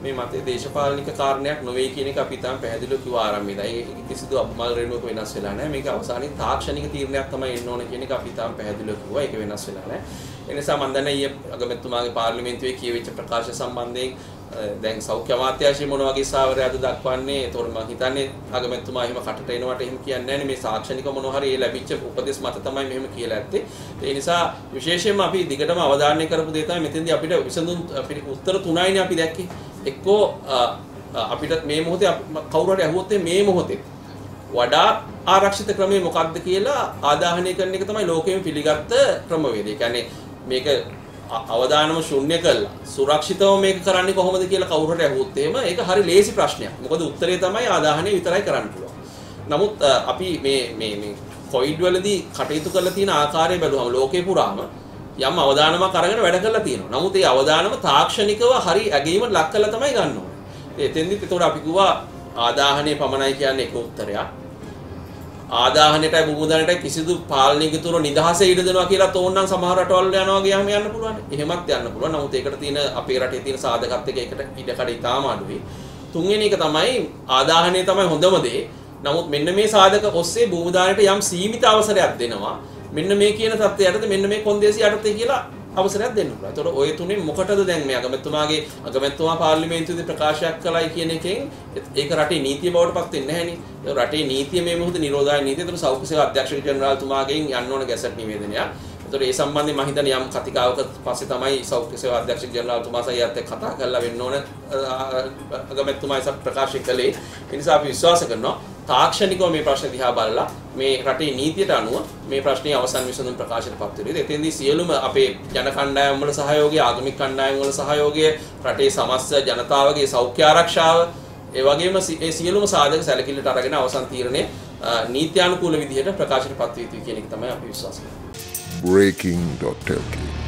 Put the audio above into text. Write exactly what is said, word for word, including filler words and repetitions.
මේ මතයේ දේශපාලනික කාරණයක් නොවේ කියන එක අපි තාම පැහැදිලිව කිව්ව ආරම්භයේදී. ඒක කිසිදු අපමල් රේණුවක වෙනස් වෙලා නැහැ. මේක අවසානයේ තාක්ෂණික තීරණයක් තමයි එන්න ඕන කියන එක අපි තාම පැහැදිලිව කිව්වා. ඒක වෙනස් වෙලා නැහැ. ඒ නිසා මම දන්නේ ඊයේ අගමැතිතුමාගේ පාර්ලිමේන්තුවේ කියවිච්ච ප්‍රකාශ සම්බන්ධයෙන් දැන් සෞඛ්‍ය අමාත්‍යාංශය මොන වගේ සාවරයක්ද දක්වන්නේ? ඒතකොට මම හිතන්නේ අගමැතිතුමා එහෙම කටට එනවට එහෙම කියන්නේ නැහැ නේ. මේ සාක්ෂණික මොන හරි ඒ ලැබිච්ච උපදෙස් මත තමයි මෙහෙම කියලා ඇත්තේ. ඒ නිසා විශේෂයෙන්ම අපි දිගටම අවධාරණය කරපු දේ තමයි මෙතෙන්දී අපිට විසඳුම් අපිට උත්තර තුනයිනේ අපි දැක්කේ. එක්කෝ අපිට මේ මොහොතේ කවුරු හරි අහුවොත් මේ මොහොතේ වඩා ආරක්ෂිත ක්‍රමය මොකක්ද කියලා ආදාහනය කරන එක තමයි ලෝකෙම පිළිගත්ත ක්‍රමවේදය. ඒ කියන්නේ මේක අවදානම ශුන්‍ය කළා සුරක්ෂිතව මේක කරන්නේ කොහොමද කියලා කවුරු හරි අහුවොත් එහෙම ඒක හරි ලේසි ප්‍රශ්නයක්. මොකද උත්තරේ තමයි ආදාහනය විතරයි කරන්න පුළුවන්. නමුත් අපි මේ මේ මේ කොවිඩ් වලදී කටයුතු කරලා තියෙන ආකාරය බැලුවම ලෝකේ පුරාම යම් අවදානමක් අරගෙන වැඩ කරලා තියෙනවා. නමුත් ඒ අවදානම තාක්ෂණිකව හරි ඇගීමට ලක් කරලා තමයි ගන්න ඕනේ. එතෙන්දිත් ඒතකොට අපි කිව්වා ආදාහනය පමණයි කියන්නේ එක උත්තරයක්. ආදාහනයටයි බුමුදනටයි කිසිදු පාලනයකතුරු නිදහසේ ඉඩ දෙනවා කියලා තෝන්නම් සමහර රටවල් යනවා ගියාම යන්න පුළුවන්. එහෙමත් යන්න පුළුවන්. නමුත් ඒකට තියෙන අපේ රටේ තියෙන සාධකත් එක්ක ඒකට ඉඩකඩ ඉතාම අඩුයි. තුන්වෙනි එක තමයි ආදාහනය තමයි හොඳම දේ. නමුත් මෙන්න මේ සාධක ඔස්සේ බුමුදානයට යම් සීමිත අවසරයක් දෙනවා. මෙන්න මේ කියන තත්ත්වයටද මෙන්න මේ කොන්දේසි යටතේ කියලා අවසරයක් දෙන්න පුළුවන්. ඒතකොට ඔය තුනේ මොකටද දැන් මේ අගමැතිතුමාගේ අගමැතිතුමා පාර්ලිමේන්තුවේදී ප්‍රකාශයක් කළයි කියන එකෙන් ඒක රටේ නීතිය බවට පත් වෙන්නේ නැහැ නේ. රටේ නීතිය මේ මොහොතේ නිරෝධායන නීතිය. ඒතකොට සෞඛ්‍ය සේවා අධ්‍යක්ෂක ජෙනරාල්තුමාගෙන් යන්න ඕන ගැසට් නිවේදනයක්. ඒතකොට ඒ සම්බන්ධයෙන් මම හිතන්නේ යම් කතිකාවක පස්සේ තමයි සෞඛ්‍ය සේවා අධ්‍යක්ෂක ජෙනරාල්තුමා සයියත් එක්ක කතා කරලා වෙන්න ඕන අගමැතිතුමා ඒක ප්‍රකාශ කළේ. ඒ නිසා අපි විශ්වාස කරනවා තාක්ෂණිකව මේ ප්‍රශ්න දිහා බලලා මේ රටේ නීතියට අනුව මේ ප්‍රශ්නේ අවසන් විසඳුම් ප්‍රකාශයටපත් වෙනවා. එතෙන්දී සියලුම අපේ ජන කණ්ඩායම් වල සහයෝගය, ආගමික කණ්ඩායම් වල සහයෝගය, රටේ සමස්ත ජනතාවගේ සෞඛ්‍ය ආරක්ෂාව, ඒ වගේම ඒ සියලුම සාධක සැලකිල්ලට අරගෙන අවසන් තීරණය නීත්‍යානුකූල විදිහට ප්‍රකාශයටපත් වේ යුතුයි කියන එක තමයි අපි විශ්වාස කරන්නේ. breaking dot l k